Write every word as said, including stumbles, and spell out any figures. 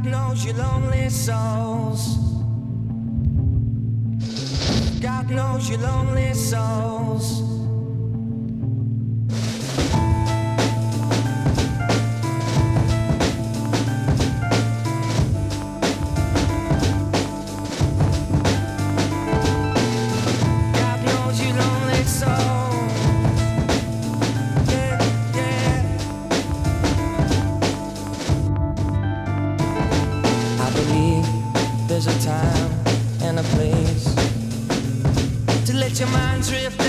God knows you lonely souls. God knows you lonely souls. There's a time and a place to let your mind drift